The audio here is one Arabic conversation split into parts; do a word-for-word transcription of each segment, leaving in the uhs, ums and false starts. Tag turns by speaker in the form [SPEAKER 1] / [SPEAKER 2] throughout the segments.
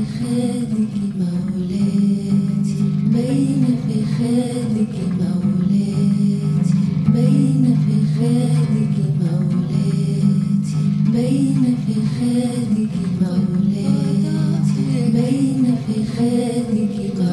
[SPEAKER 1] فخادك مولاتي، بين فخادك مولاتي، بين فخادك مولاتي، بين فخادك مولاتي، بين فخادك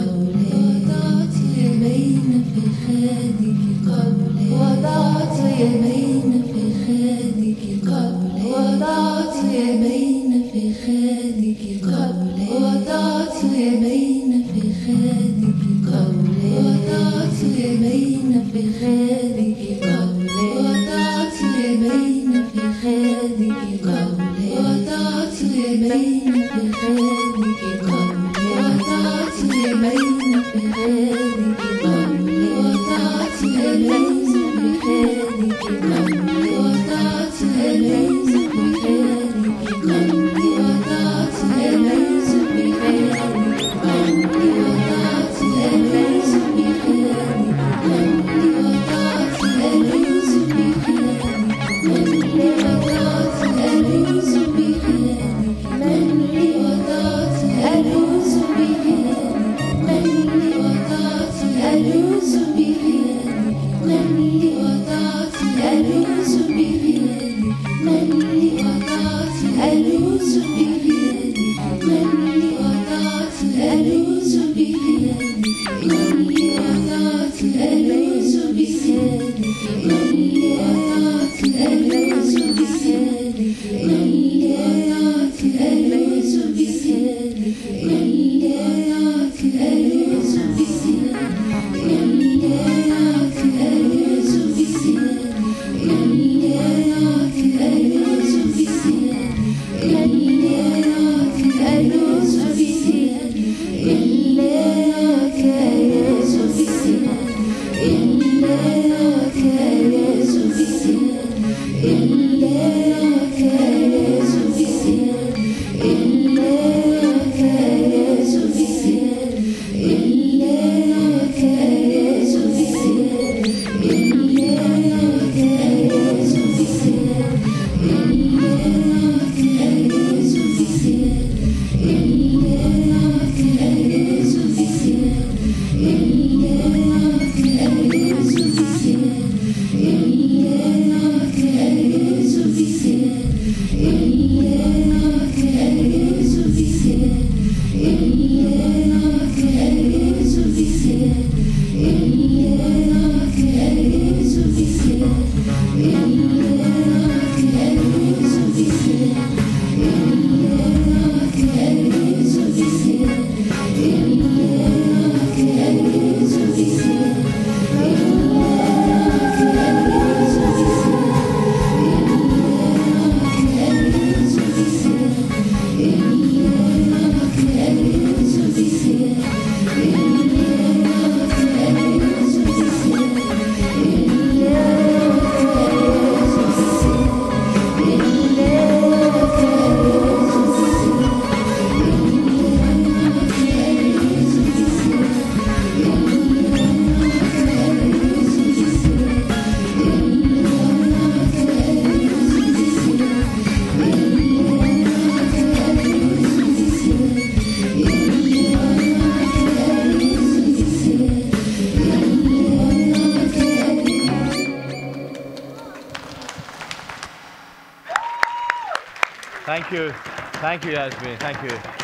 [SPEAKER 1] مولاتي، بين فخادك مولاتي، وضعت بين فخادك مولاتي، وضعت بين فخادك قولي، وضعت بين فخادك قولي، وضعت بين فخادك قولي، وضعت بين فخادك قولي، وضعت بين فخادك قولي، وضعت بين فخادك قولي، وضعت بين فخادك قولي، وضعت بين فخادك قولي، وضعت أليس بخيرك قولي، وضعت أليس بخيرك قولي، وضعت أليس بخيرك قولي، وضعت أليس بخيرك قولي، وضعت أليس بخيرك قولي، وضعت أليس بخيرك قولي، وضعت أليس بخيرك قولي، وضعت ألوس بخيرك قولي، وضعت ألوس بخيرك قولي، وضعت ألوس بخيرك قولي، وضعت ألوس بخيرك قولي، وضعت ألوس بخيرك قولي، وضعت ألوس بخيرك قولي، وضعت ألوس بخيرك قولي، وضعت ألوس بخيرك إليك ألوس بخيرك، إليك ألوس بخيرك، إليك ألوس بخيرك، إليك ألوس بخيرك، إليك ألوس بخيرك، إليك ألوس بخيرك، إليك ألوس بخيرك، إليك ألوس بخيرك، إليك ألوس بخيرك، إليك ألوس بخيرك، إليك ألوس بخيرك، إليك ألوس بخيرك، إليك ألوس بخيرك، إليك ألوس بخيرك، إليك ألوس بخيرك، إليك ألوس بخيرك، إليك ألوس بخيرك، إليك ألوس
[SPEAKER 2] Thank you. Thank you, Yasmin. Thank you.